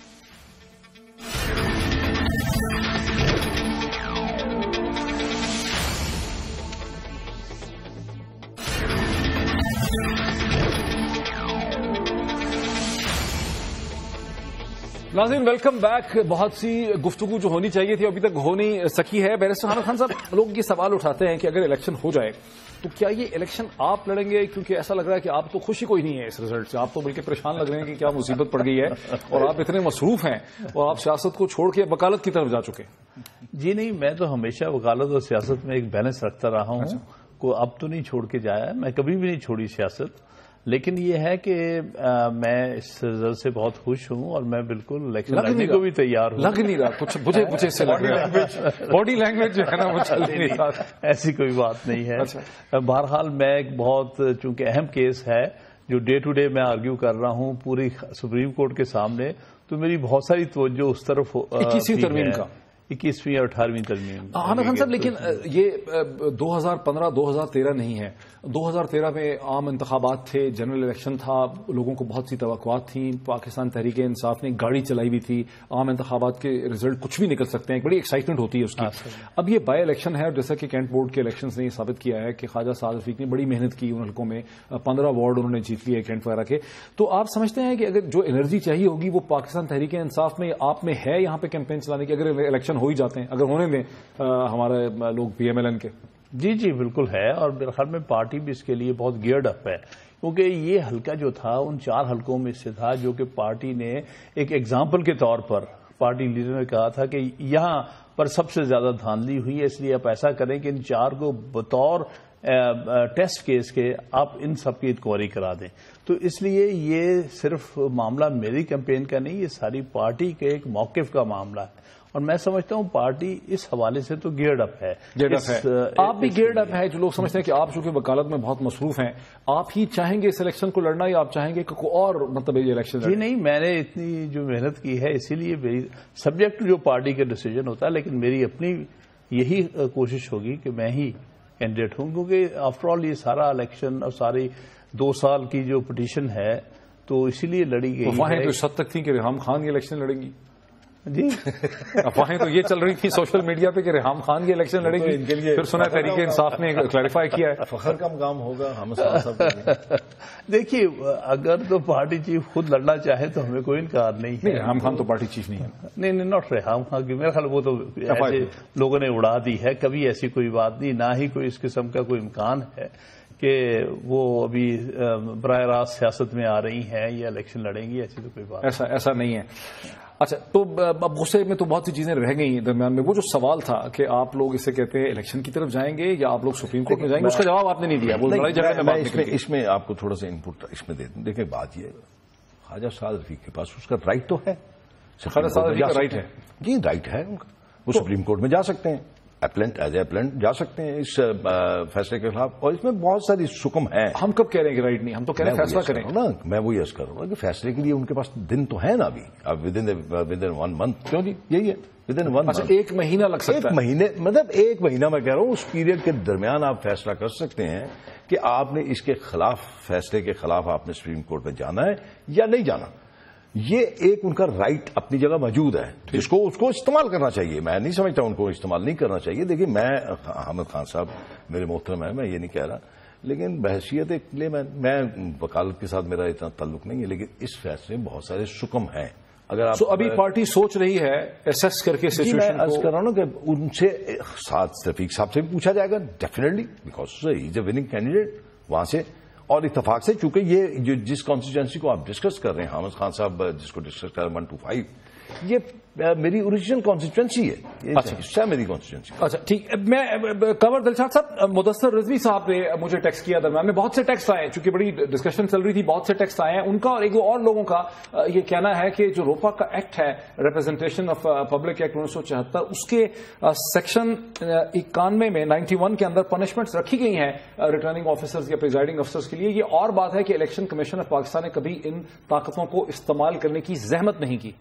ناظرین ویلکم بیک. بہت سی گفتگو جو ہونی چاہیے تھی ابھی تک ہو نہیں سکی ہے. بیرسٹر حامد خان صاحب, لوگ یہ سوال اٹھاتے ہیں کہ اگر الیکشن ہو جائے تو کیا یہ الیکشن آپ لڑیں گے, کیونکہ ایسا لگ رہا ہے کہ آپ تو خوشی کوئی نہیں ہے اس رزلٹ سے, آپ تو بلکہ پریشان لگ رہے ہیں کہ کیا مصیبت پڑ گئی ہے اور آپ اتنے مصروف ہیں اور آپ سیاست کو چھوڑ کے وکالت کی طرف جا چکے. جی نہیں, میں تو ہمیشہ وکالت اور سیاست میں ایک بیلنس رکھتا رہا ہوں. کو اب تو نہیں چھوڑ کے جایا, میں کبھی بھی نہیں چھوڑی سیاست. لیکن یہ ہے کہ میں اس رزلٹ سے بہت خوش ہوں اور میں بالکل الیکشن لڑنے کو بھی تیار ہوں. لگ نہیں رہا کچھ مجھے مجھے سے لگ رہا ہے باڈی لینگویج جو ہے نا وہ چل نہیں رہا. ایسی کوئی بات نہیں ہے. بہرحال میں ایک بہت چونکہ اہم کیس ہے جو ڈے ٹو ڈے میں آرگیو کر رہا ہوں پوری سپریم کورٹ کے سامنے, تو میری بہت ساری توجہ اس طرف اکیسویں ترمیم کا اکیسویں اور اٹھارہویں ترمیم. حامد خان صاحب, لیکن یہ دو ہزار پندرہ دو ہزار تیرہ نہیں ہے. دو ہزار تیرہ میں عام انتخابات تھے, جنرل الیکشن تھا, لوگوں کو بہت سی توقعات تھیں, پاکستان تحریک انصاف نے گاڑی چلائی بھی تھی, عام انتخابات کے رزلٹ کچھ بھی نکل سکتے ہیں, ایک بڑی ایکسائٹمنٹ ہوتی ہے اس کی. اب یہ بائی الیکشن ہے اور جیسا کہ کینٹ بورڈ کے الیکشنز نے یہ ثابت کیا ہے کہ خواجہ سعد رفیق نے بڑی محنت کی ان حلقوں میں, پندرہ وارڈ انہوں نے جیت لیے کینٹ وغیرہ کے. تو آپ سمجھتے ہیں کہ اگر جو انرجی چاہیے ہوگی وہ پاکستان تحریک انصاف میں آپ میں ہے یہاں پہ کیمپین چلانے کی, اگر الیکشن ہو ہی جاتے ہیں, اگر ہونے دیں ہمارے لوگ پی ایم ایل این کے؟ جی جی بالکل ہے, اور میرے خیال میں پارٹی بھی اس کے لیے بہت گیئرڈ اپ ہے, کیونکہ یہ حلقہ جو تھا ان چار حلقوں میں سے تھا جو کہ پارٹی نے ایک ایگزامپل کے طور پر پارٹی لیڈر نے کہا تھا کہ یہاں پر سب سے زیادہ دھاندلی ہوئی ہے, اس لیے آپ ایسا کریں کہ ان چار کو بطور ٹیسٹ کیس کے آپ ان سب کی انکوائری کرا دیں. تو اس لیے یہ صرف معاملہ میری کیمپین کا نہیں, یہ ساری پارٹی کے ایک موقف کا معاملہ ہے, اور میں سمجھتا ہوں پارٹی اس حوالے سے تو گیئرڈ اپ ہے. آپ بھی گیئرڈ اپ ہے, جو لوگ سمجھتے ہیں کہ آپ چونکہ وکالت میں بہت مصروف ہیں, آپ ہی چاہیں گے اس الیکشن کو لڑنا یا آپ چاہیں گے کہ کوئی اور مطلب یہ الیکشن؟ جی نہیں, میں نے اتنی جو محنت کی ہے اسی لیے میری سبجیکٹ جو پارٹی کا ڈیسیجن ہوتا ہے, لیکن میری اپنی یہی کوشش ہوگی کہ میں ہی کینڈیڈیٹ ہوں, کیونکہ آفٹر آل یہ سارا الیکشن اور ساری دو سال کی جو پٹیشن ہے تو اسی لیے لڑی گئی. افواہیں تو اس حد تک تھیں کہ ریحام خان یہ الیکشن لڑیں گی. جی افواہیں تو یہ چل رہی تھی سوشل میڈیا پہ کہ ریحام خان کی الیکشن لڑیں گی, ان کے لیے پھر سنا تحریک انصاف نے کلیریفائی کیا ہے. فخر کا مقام ہوگا حامد صاحب. دیکھیے, اگر تو پارٹی چیف خود لڑنا چاہے تو ہمیں کوئی انکار نہیں ہے. ریحام خان تو پارٹی چیف نہیں ہے. نہیں نہیں ناٹ ریحام خان کی, میرے خیال وہ تو ایسے لوگوں نے اڑا دی ہے, کبھی ایسی کوئی بات نہیں, نہ ہی کوئی اس قسم کا کوئی امکان ہے کہ وہ ابھی براہ راست سیاست میں آ رہی ہیں یا الیکشن لڑیں گی, ایسی تو کوئی بات ایسا ایسا نہیں ہے. اچھا, تو اب غصے میں تو بہت سی چیزیں رہ گئی درمیان میں. وہ جو سوال تھا کہ آپ لوگ اسے کہتے ہیں الیکشن کی طرف جائیں گے یا آپ لوگ سپریم کورٹ میں جائیں گے, اس کا جواب آپ نے نہیں دیا. وہ لڑائی جھگڑے میں بات نکل گئی. اس میں آپ کو تھوڑا سا ان پٹ اس میں دے دوں. دیکھیں بات یہ, خواجہ سعد رفیق کے پاس اس کا رائٹ تو ہے, خواجہ سعد رفیق کا رائٹ ہے. جی رائٹ ہے ان کا, وہ سپریم کورٹ میں جا سکتے ہیں, اپلنٹ ایز اے اپلنٹ جا سکتے ہیں اس فیصلے کے خلاف, اور اس میں بہت ساری سکم ہیں. ہم کب کہہ رہے ہیں کہ رائٹ نہیں, ہم تو کہہ رہے ہیں فیصلہ کریں نا. میں وہی عرض کر رہا ہوں کہ فیصلے کے لیے ان کے پاس دن تو ہے نا ابھی, اب within within one month. کیوں جی, یہی ہے ود ان ون منتھ, ایک مہینہ لگ سکتا ہے. ایک مہینے مطلب ایک مہینہ میں کہہ رہا ہوں, اس پیریڈ کے درمیان آپ فیصلہ کر سکتے ہیں کہ آپ نے اس کے خلاف, فیصلے کے خلاف آپ نے سپریم کورٹ میں جانا ہے یا نہیں جانا. یہ ایک ان کا رائٹ اپنی جگہ موجود ہے, جس کو اس کو استعمال کرنا چاہیے. میں نہیں سمجھتا ان کو استعمال نہیں کرنا چاہیے. دیکھیے, میں حامد خان صاحب میرے محترم ہیں, میں یہ نہیں کہہ رہا, لیکن بحیثیت ایک لے میں وکالت کے ساتھ میرا اتنا تعلق نہیں ہے, لیکن اس فیصلے میں بہت سارے سکم ہیں. اگر آپ ابھی پارٹی سوچ رہی ہے ایسس کر کے سچویشن, میں عرض کر رہا ہوں نا کہ ان سے سعد رفیق صاحب سے بھی پوچھا جائے گا definitely, because he is a winning candidate وہاں سے. اور اتفاق سے چونکہ یہ جو جس کانسٹیچوئنسی کو آپ ڈسکس کر رہے ہیں حامد خان صاحب, جس کو ڈسکس کر رہے ہیں ون ٹو فائیو, یہ میری اوریجنل کانسٹیچوئنسی ہے، اچھا میری کانسٹیچوئنسی۔ اچھا ٹھیک، میں کنور دلشاد صاحب، مدثر رضوی صاحب نے مجھے ٹیکسٹ کیا درمیان میں، بہت سے ٹیکسٹ آئے ہیں چونکہ بڑی ڈسکشن چل رہی تھی، بہت سے ٹیکسٹ آئے ہیں ان کا اور ایک دو اور لوگوں کا یہ کہنا ہے کہ جو روپا کا ایکٹ ہے، ریپرزنٹیشن آف پبلک ایکٹ انیس سو چوہتر، اس کے سیکشن اکانوے میں نائنٹی ون کے اندر پنشمنٹس رکھی گئی ہیں ریٹرننگ آفیسرز یا پریزائڈنگ افسرز کے لیے۔ یہ اور بات ہے کہ الیکشن کمیشن آف پاکستان نے کبھی ان طاقتوں کو استعمال کرنے کی زحمت نہیں کی۔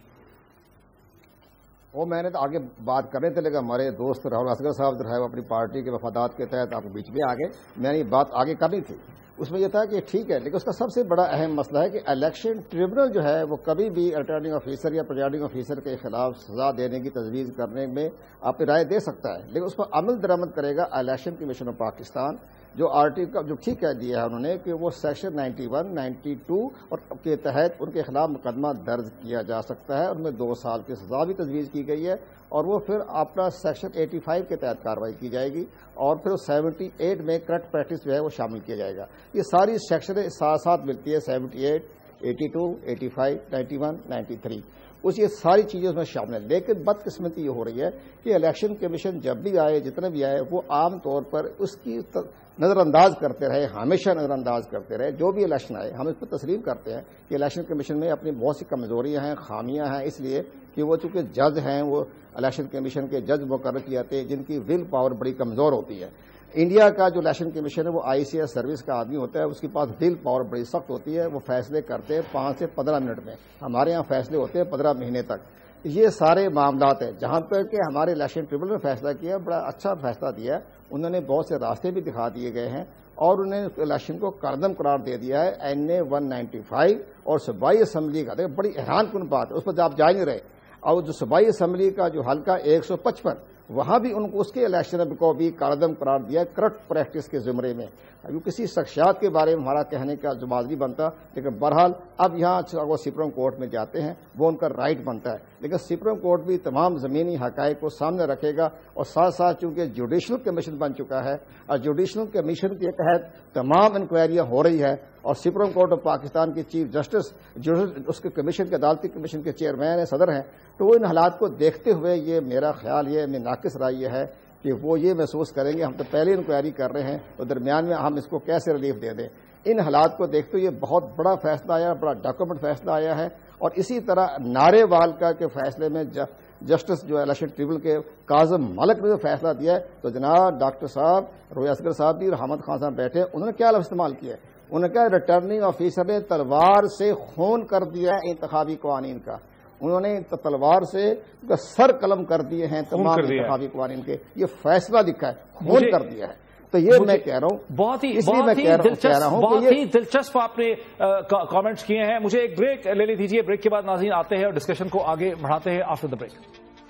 وہ میں نے تو آگے بات کرنے تھے لیکن ہمارے دوست راہل اصغر صاحب جو ہے وہ اپنی پارٹی کے مفادات کے تحت آپ کے بیچ میں آ گئے، میں نے یہ بات آگے کرنی تھی۔ اس میں یہ تھا کہ ٹھیک ہے، لیکن اس کا سب سے بڑا اہم مسئلہ ہے کہ الیکشن ٹریبونل جو ہے وہ کبھی بھی ریٹرننگ آفیسر یا پریزائڈنگ آفیسر کے خلاف سزا دینے کی تجویز کرنے میں آپ رائے دے سکتا ہے، لیکن اس پر عمل درآمد کرے گا الیکشن کمیشن آف پاکستان، جو آرٹیکل جو ٹھیک کہہ دیا ہے انہوں نے کہ وہ section ninety one ninety two اور کے تحت ان کے خلاف مقدمہ درج کیا جا سکتا ہے، ان میں دو سال کی سزا بھی تجویز کی گئی ہے، اور وہ پھر اپنا سیکشن ایٹی فائیو کے تحت کارروائی کی جائے گی، اور پھر سیونٹی ایٹ میں کرٹ پریکٹس جو ہے وہ شامل کیا جائے گا۔ یہ ساری سیکشنیں ساتھ ساتھ ملتی ہے، seventy eight eighty two eighty five ninety one ninety three, اس یہ ساری چیزیں اس میں شامل ہیں۔ لیکن بدقسمتی یہ ہو رہی ہے کہ الیکشن کمیشن جب بھی آئے، جتنے بھی آئے، وہ عام طور پر اس کی نظر انداز کرتے رہے، ہمیشہ نظر انداز کرتے رہے۔ جو بھی الیکشن آئے ہم اس کو تسلیم کرتے ہیں کہ الیکشن کمیشن میں اپنی بہت سی کمزوریاں ہیں، خامیاں ہیں، اس لیے کہ وہ چونکہ جج ہیں، وہ الیکشن کمیشن کے جج مقرر کیے جاتے ہیں جن کی ول پاور بڑی کمزور ہوتی ہے۔ انڈیا کا جو الیکشن کمیشن ہے وہ آئی سی ایس سروس کا آدمی ہوتا ہے، اس کے پاس ول پاور بڑی سخت ہوتی ہے، وہ فیصلے کرتے ہیں پانچ سے پندرہ منٹ میں، ہمارے یہاں فیصلے ہوتے ہیں پندرہ مہینے تک۔ یہ سارے معاملات ہیں جہاں پر کہ ہمارے الیکشن ٹریبونل نے فیصلہ کیا، بڑا اچھا فیصلہ دیا، انہوں نے بہت سے راستے بھی دکھا دیے گئے ہیں، اور انہوں نے الیکشن کو کردم قرار دے دیا ہے۔ N A one ninety five اور صوبائی اسمبلی کا بڑی حیران کن بات ہے، اس پر آپ جا نہیں رہے، اور جو صوبائی اسمبلی کا جو حلقہ ایک سو پچپن، وہاں بھی ان کو اس کے الیکشن کو بھی کردم قرار دیا ہے کرپٹ پریکٹس کے زمرے میں۔ ابھی کسی شخصیات کے بارے میں ہمارا کہنے کا جواز نہیں بنتا، لیکن بہرحال اب یہاں وہ سپریم کورٹ میں جاتے ہیں، وہ ان کا رائٹ بنتا ہے، لیکن سپریم کورٹ بھی تمام زمینی حقائق کو سامنے رکھے گا، اور ساتھ ساتھ چونکہ جوڈیشل کمیشن بن چکا ہے اور جوڈیشل کمیشن کے تحت تمام انکوائریاں ہو رہی ہے، اور سپریم کورٹ آف پاکستان کے چیف جسٹس جو اس کے کمیشن کے عدالتی کمیشن کے چیئرمین ہیں، صدر ہیں، تو وہ ان حالات کو دیکھتے ہوئے یہ میرا خیال یہ میں ناقص رائے یہ ہے کہ وہ یہ محسوس کریں گے ہم تو پہلے انکوائری کر رہے ہیں، تو درمیان میں ہم اس کو کیسے ریلیف دے دیں۔ ان حالات کو دیکھتے ہوئے یہ بہت بڑا فیصلہ آیا، بڑا ڈاکومنٹ فیصلہ آیا ہے، اور اسی طرح نارے وال کا کے فیصلے میں جسٹس جو الیکشن ٹریبونل کے کاظم ملک نے جو فیصلہ دیا ہے، تو جناب ڈاکٹر صاحب رویا اصغر صاحب بھی اور حامد خان صاحب بیٹھے، انہوں نے کیا لفظ استعمال کیا ہے؟ انہوں نے کہا ریٹرننگ آفیسر نے تلوار سے خون کر دیا ہے انتخابی قوانین کا، انہوں نے تلوار سے سر قلم کر دیے ہیں تمام انتخابی قوانین کے، یہ فیصلہ لکھا ہے، خون کر دیا ہے۔ تو یہ میں کہہ رہا ہوں، بہت ہی اس لیے میں کہہ رہا ہوں بہت ہی دلچسپ آپ نے کامنٹس کیے ہیں۔ مجھے ایک بریک لینے دیجیے، بریک کے بعد ناظرین آتے ہیں اور ڈسکشن کو آگے بڑھاتے ہیں آفٹر دا بریک۔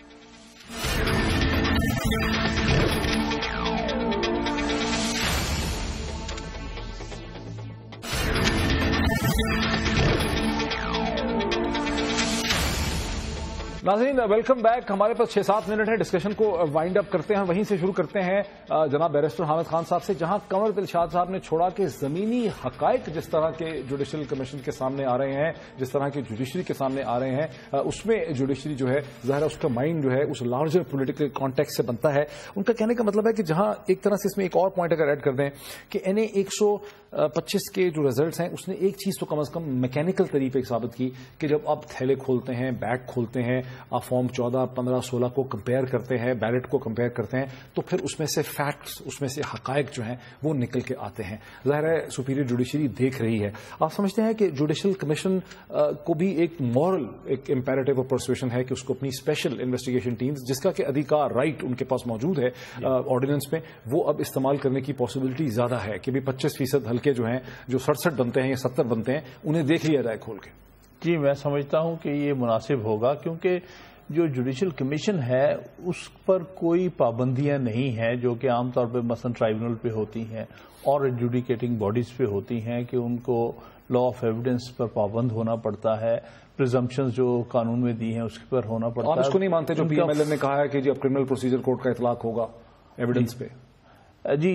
ناظرین ویلکم بیک، ہمارے پاس چھ سات منٹ ہے، ڈسکشن کو وائنڈ اپ کرتے ہیں، وہیں سے شروع کرتے ہیں جناب بیرسٹر حامد خان صاحب سے، جہاں کنور دلشاد صاحب نے چھوڑا کہ زمینی حقائق جس طرح کے جوڈیشل کمیشن کے سامنے آ رہے ہیں، جس طرح کے جوڈیشری کے سامنے آ رہے ہیں، اس میں جوڈیشری جو ہے ظاہر ہے اس کا مائنڈ جو ہے اس لارجر پولیٹیکل کانٹیکس سے بنتا ہے۔ ان کا کہنے کا مطلب ہے کہ جہاں ایک طرح سے اس میں ایک اور پوائنٹ اگر ایڈ کر دیں کہ این اے ایک سو پچیس کے جو ریزلٹس ہیں اس نے ایک چیز تو کم از کم میکینکل طریقے ثابت کی کہ جب آپ تھیلے کھولتے ہیں، بیگ کھولتے ہیں، آپ فارم چودہ پندرہ سولہ کو کمپیئر کرتے ہیں، بیلٹ کو کمپیئر کرتے ہیں، تو پھر اس میں سے فیکٹس، اس میں سے حقائق جو ہیں وہ نکل کے آتے ہیں۔ ظاہر ہے سپیریئر جوڈیشری دیکھ رہی ہے۔ آپ سمجھتے ہیں کہ جوڈیشل کمیشن کو بھی ایک مورل ایک امپیریٹو اور پرسویشن ہے کہ اس کو اپنی اسپیشل انویسٹیگیشن ٹیمز جس کا کہ ادھیکار رائٹ ان کے پاس موجود ہے آرڈیننس میں، وہ اب استعمال کرنے کی پاسبلٹی زیادہ ہے کہ بھی پچیس فیصد حلقے جو ہیں جو سڑسٹھ بنتے ہیں یا ستر بنتے ہیں انہیں دیکھ لیا جائے کھول کے؟ جی میں سمجھتا ہوں کہ یہ مناسب ہوگا، کیونکہ جو جوڈیشل کمیشن ہے اس پر کوئی پابندیاں نہیں ہیں جو کہ عام طور پہ مثلا ٹرائبونل پہ ہوتی ہیں اور ایڈجوڈیکیٹنگ باڈیز پہ ہوتی ہیں کہ ان کو لا آف ایویڈنس پر پابند ہونا پڑتا ہے، پریزمپشنز جو قانون میں دی ہیں اس پر ہونا پڑتا ہے۔ آپ اس کو نہیں مانتے جو پی ایم ایل اے نے کہا ہے کہ جی اب کرمنل پروسیجر کوڈ کا اطلاق ہوگا ایویڈنس پہ؟ جی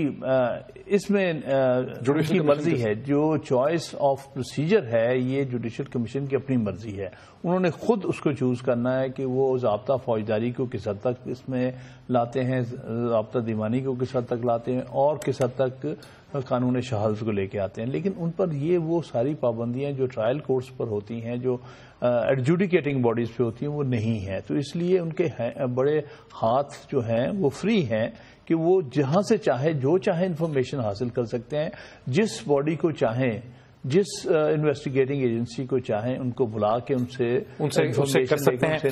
اس میں کی مرضی ہے، جو چوائس آف پروسیجر ہے یہ جوڈیشل کمیشن کی اپنی مرضی ہے. انہوں نے خود اس کو چوز کرنا ہے کہ وہ ضابطہ فوجداری کو کس حد تک اس میں لاتے ہیں، ضابطہ دیوانی کو کس حد تک لاتے ہیں، اور کس حد تک قانون شہادت کو لے کے آتے ہیں. لیکن ان پر یہ وہ ساری پابندیاں جو ٹرائل کورٹس پر ہوتی ہیں، جو ایڈجوڈیکیٹنگ باڈیز پہ ہوتی ہیں، وہ نہیں ہیں. تو اس لیے ان کے بڑے ہاتھ جو ہیں وہ فری ہیں کہ وہ جہاں سے چاہے جو چاہے انفارمیشن حاصل کر سکتے ہیں. جس باڈی کو چاہیں، جس انویسٹیگیٹنگ ایجنسی کو چاہیں، ان کو بلا کے ان سے ان سے کر سکتے ہیں.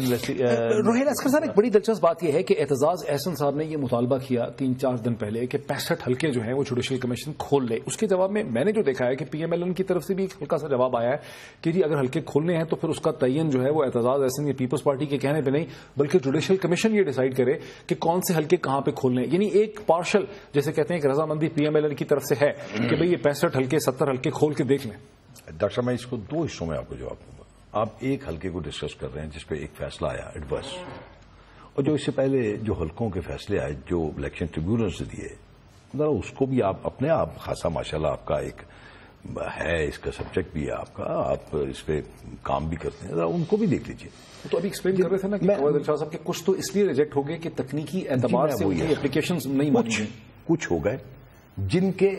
روہیل اسکر صاحب، ایک بڑی دلچسپ بات یہ ہے کہ اعتزاز احسن صاحب نے یہ مطالبہ کیا تین چار دن پہلے کہ پینسٹھ حلقے جو ہیں وہ جوڈیشل کمیشن کھول لے. اس کے جواب میں میں نے جو دیکھا ہے کہ پی ایم ایل این کی طرف سے بھی ایک ہلکا سا جواب آیا ہے کہ جی اگر حلقے کھولنے ہیں تو پھر اس کا تعین جو ہے وہ اعتزاز احسن یا پیپلز پارٹی کے کہنے پہ نہیں، بلکہ جوڈیشل کمیشن یہ ڈیسائیڈ کرے کہ کون سے حلقے کہاں پہ کھولنے. یعنی ایک پارشل جیسے کہتے ہیں کہ رضامندی پی ایم ایل این کی طرف سے ہے کہ بھئی یہ پینسٹھ حلقے ستر حلقے کھول کے دیکھ لیں. ڈاکٹر صاحب، میں اس کو دو حصوں میں آپ کو جواب دوں گا. آپ ایک حلقے کو ڈسکس کر رہے ہیں جس پہ ایک فیصلہ آیا ایڈورس، اور جو اس سے پہلے جو حلقوں کے فیصلے آئے جو الیکشن ٹریبیونل سے دیے، ذرا اس کو بھی آپ اپنے آپ خاصا ماشاءاللہ آپ کا ایک ہے، اس کا سبجیکٹ بھی ہے آپ کا، آپ اس پہ کام بھی کرتے ہیں، ذرا ان کو بھی دیکھ لیجیے. تو ابھی ایکسپلین کر رہے تھے نا کہ فواد شاہ صاحب کے کچھ تو اس لیے ریجیکٹ ہو گئے کہ تکنیکی اعتبار سے وہی اپلیکیشنز نہیں مانی گئی. کچھ ہو گئے جن کے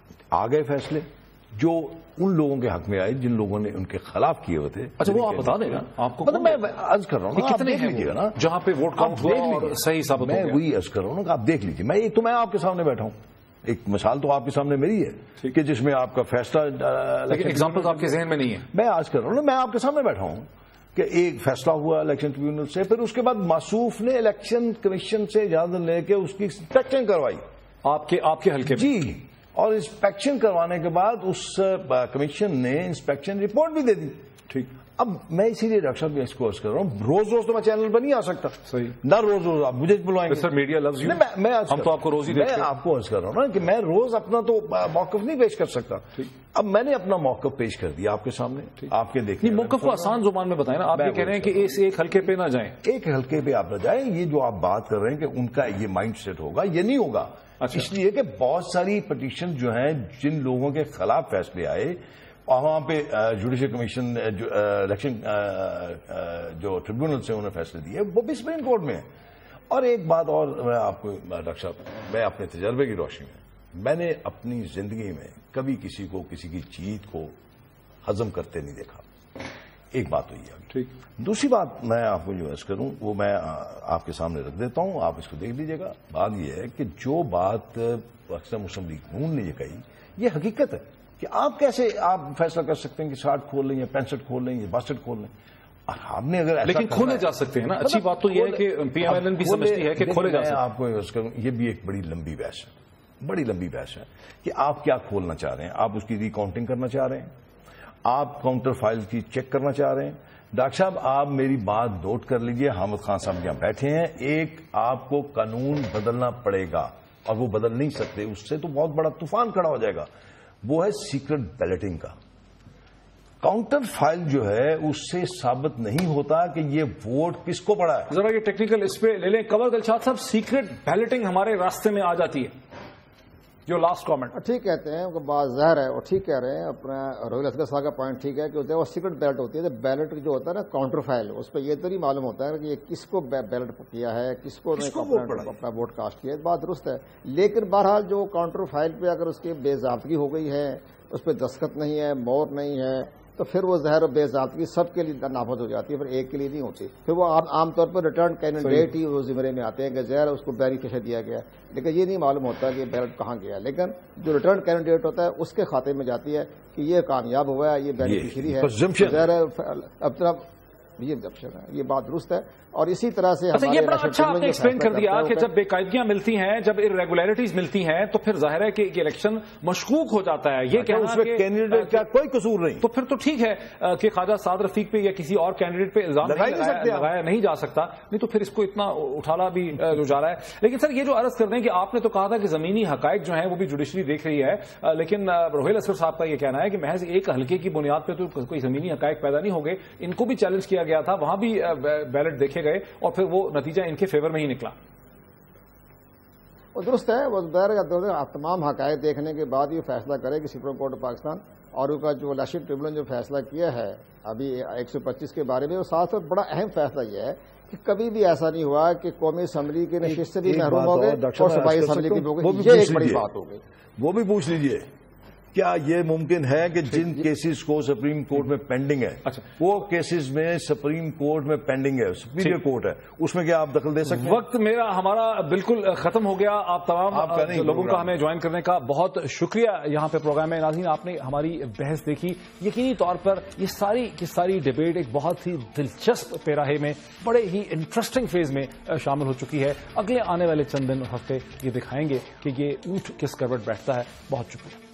آ گئے فیصلے جو ان لوگوں کے حق میں آئے جن لوگوں نے ان کے خلاف کیے ہوئے تھے. اچھا وہ آپ بتا دیں گا، آپ کو مطلب میں عرض کر رہا ہوں نا، کتنے دیکھ لیجیے نا جہاں پہ ووٹ کاؤنٹ ہوا اور صحیح ثابت ہو گیا. میں وہی عرض کر رہا ہوں نا کہ آپ دیکھ لیجیے. میں ایک تو میں آپ کے سامنے بیٹھا ہوں، ایک مثال تو آپ کے سامنے میری ہے کہ جس میں آپ کا فیصلہ، لیکن ایگزامپل آپ کے ذہن میں نہیں ہے. میں عرض کر رہا ہوں نا، میں آپ کے سامنے بیٹھا ہوں کہ ایک فیصلہ ہوا الیکشن ٹریبیونل سے، پھر اس کے بعد موصوف نے الیکشن کمیشن سے اجازت لے کے اس کی انسپیکشن کروائی آپ کے آپ کے حلقے میں. جی، اور انسپیکشن کروانے کے بعد اس کمیشن نے انسپیکشن رپورٹ بھی دے دی. ٹھیک. اب میں اسی لیے ڈاکٹر صاحب اس کو عرض کر رہا ہوں، روز روز تو میں چینل پر نہیں آ سکتا. صحیح. نہ روز روز آپ مجھے بلوائیں گے. سر میڈیا لفظ یو، میں ہم تو آپ کو روز ہی میں آپ کو عرض کر رہا ہوں نا کہ میں روز اپنا تو موقف نہیں پیش کر سکتا. اب میں نے اپنا موقف پیش کر دیا آپ کے سامنے، آپ کے دیکھیں. موقف کو آسان زبان میں بتائیں نا. آپ یہ کہہ رہے ہیں کہ اس ایک حلقے پہ نہ جائیں، ایک حلقے پہ آپ نہ جائیں. یہ جو آپ بات کر رہے ہیں کہ ان کا یہ مائنڈ سیٹ ہوگا، یہ نہیں ہوگا. اس لیے کہ بہت ساری پٹیشن جو ہیں جن لوگوں کے خلاف فیصلے آئے، وہاں پہ جوڈیشل کمیشن الیکشن جو ٹریبیونل سے انہوں نے فیصلے دیے، وہ بھی سپریم کورٹ میں ہے. اور ایک بات اور میں آپ کو ڈاکٹر صاحب، میں اپنے تجربے کی روشنی میں، میں نے اپنی زندگی میں کبھی کسی کو کسی کی جیت کو ہضم کرتے نہیں دیکھا. ایک بات تو یہ ہے. ٹھیک. دوسری بات میں آپ کو جو عرض کروں وہ میں آپ کے سامنے رکھ دیتا ہوں، آپ اس کو دیکھ لیجیے گا. بات یہ ہے کہ جو بات پاکستان مسلم لیگ نون نے یہ کہی، یہ حقیقت ہے کہ آپ کیسے آپ فیصلہ کر سکتے ہیں کہ ساٹھ کھول لیں یا پینسٹھ کھول لیں یا باسٹھ کھول لیں. اور آپ نے اگر لیکن کھولے جا سکتے ہیں نا. اچھی بات تو یہ ہے کہ پی ایم ایل این بھی سمجھتی ہے کہ کھولے جا سکتے ہیں. آپ کو عرض کروں، یہ بھی ایک بڑی لمبی بحث ہے، بڑی لمبی بحث ہے کہ آپ کیا کھولنا چاہ رہے ہیں. آپ اس کی ری کاؤنٹنگ کرنا چاہ رہے ہیں، آپ کاؤنٹر فائل کی چیک کرنا چاہ رہے ہیں. ڈاکٹر صاحب آپ میری بات نوٹ کر لیجئے، حامد خان صاحب یہاں بیٹھے ہیں. ایک آپ کو قانون بدلنا پڑے گا اور وہ بدل نہیں سکتے، اس سے تو بہت بڑا طوفان کھڑا ہو جائے گا. وہ ہے سیکرٹ بیلٹنگ کا. کاؤنٹر فائل جو ہے اس سے ثابت نہیں ہوتا کہ یہ ووٹ کس کو پڑا ہے. ذرا یہ ٹیکنیکل اس پہ لے لیں. قمر دلشاد صاحب، سیکرٹ بیلٹنگ ہمارے راستے میں آ جاتی ہے، جو لاسٹ کامنٹ. ٹھیک کہتے ہیں، بات ظاہر ہے اور ٹھیک کہہ رہے ہیں. اپنا روہیل اسکر صاحب کا پوائنٹ ٹھیک ہے کہ وہ سیکرٹ بیلٹ ہوتی ہے. بیلٹ جو ہوتا ہے نا کاؤنٹر فائل، اس پہ یہ تو نہیں معلوم ہوتا ہے کہ یہ کس کو بیلٹ کیا ہے، کس کو اپنا ووٹ کاسٹ کیا ہے. بات درست ہے، لیکن بہرحال جو کاؤنٹر فائل پہ اگر اس کی بے ضابطگی ہو گئی ہے، اس پہ دستخط نہیں ہے، مور نہیں ہے، تو پھر وہ ظاہر بے ضابطگی سب کے لیے نافذ ہو جاتی ہے، پھر ایک کے لیے نہیں ہوتی. پھر وہ عام طور پر ریٹرن کینڈیڈیٹ ہی وہ زمرے میں آتے ہیں کہ ظاہر اس کو بینیفیشر دیا گیا، لیکن یہ نہیں معلوم ہوتا کہ بیلٹ کہاں گیا. لیکن جو ریٹرن کینڈیڈیٹ ہوتا ہے اس کے کھاتے میں جاتی ہے کہ یہ کامیاب ہوا ہے، یہ بینیفیشری ہے. ظاہر اب طرح یہ ایگزمپشن ہے، یہ بات درست ہے. اور اسی طرح سے اچھا یہ بڑا اچھا آپ نے ایکسپلین کر دیا کہ جب بے قاعدگیاں ملتی ہیں، جب ارریگولیرٹیز ملتی ہیں، تو پھر ظاہر ہے کہ الیکشن مشکوک ہو جاتا ہے. یہ کہنا کہ کینڈیڈیٹ کا کوئی قصور نہیں، تو پھر تو ٹھیک ہے کہ خواجہ سعد رفیق پہ یا کسی اور کینڈیڈیٹ پہ الزام لگایا نہیں جا سکتا. نہیں تو پھر اس کو اتنا اٹھالا بھی جو جا رہا ہے. لیکن سر یہ جو عرض کر دیں کہ آپ نے تو کہا تھا کہ زمینی حقائق جو ہیں وہ بھی جوڈیشری دیکھ رہی ہے، لیکن روہیل اسکر صاحب کا یہ کہنا ہے کہ محض ایک حلقے کی بنیاد پہ تو کوئی زمینی حقائق پیدا نہیں ہو گئے. ان کو بھی چیلنج کیا گیا تھا، وہاں بھی بیلٹ دیکھے گئے اور پھر وہ نتیجہ ان کے فیور میں ہی نکلا. وہ درست ہے، وہ ظاہر تمام حقائق دیکھنے کے بعد یہ فیصلہ کرے کہ سپریم کورٹ آف پاکستان اور ان کا جو الیکشن ٹریبونل نے جو فیصلہ کیا ہے ابھی ایک سو پچیس کے بارے میں، وہ ساتھ ساتھ بڑا اہم فیصلہ یہ ہے کہ کبھی بھی ایسا نہیں ہوا کہ قومی اسمبلی کے نشست سے بھی محروم ہو گئے اور صوبائی اسمبلی کی بھی ہو گئی، یہ ایک بڑی بات ہو گئی۔ وہ بھی پوچھ لیجئے کیا یہ ممکن ہے کہ جن کیسز کو سپریم کورٹ میں پینڈنگ ہے وہ کیسز میں سپریم کورٹ میں پینڈنگ ہے، سپیریئر کورٹ ہے، اس میں کیا آپ دخل دے سکتے ہیں؟ وقت میرا ہمارا بالکل ختم ہو گیا۔ آپ تمام لوگوں کا ہمیں جوائن کرنے کا بہت شکریہ یہاں پہ پروگرام میں۔ ناظرین، آپ نے ہماری بحث دیکھی، یقینی طور پر یہ ساری کی ساری ڈیبیٹ ایک بہت ہی دلچسپ پیراہے میں بڑے ہی انٹرسٹنگ فیز میں شامل ہو چکی ہے۔ اگلے آنے والے چند دن اور ہفتے یہ دکھائیں گے کہ یہ اونٹ کس کروٹ بیٹھتا ہے۔ بہت شکریہ۔